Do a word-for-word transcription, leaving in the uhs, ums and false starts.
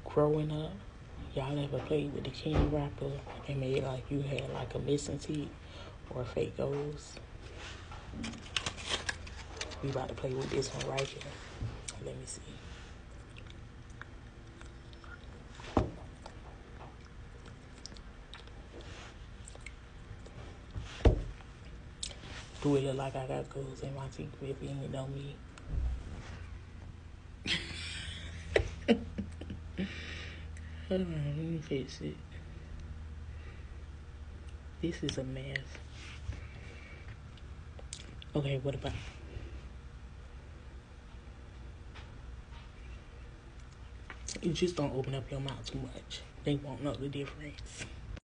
growing up, y'all ever played with the candy wrapper and made like you had like a missing teeth or fake golds? We about to play with this one right here. Let me see. Do it look like I got golds in my teeth if you ain't know me? Hold on, let me fix it. This is a mess. Okay, what about? You just don't open up your mouth too much. They won't know the difference.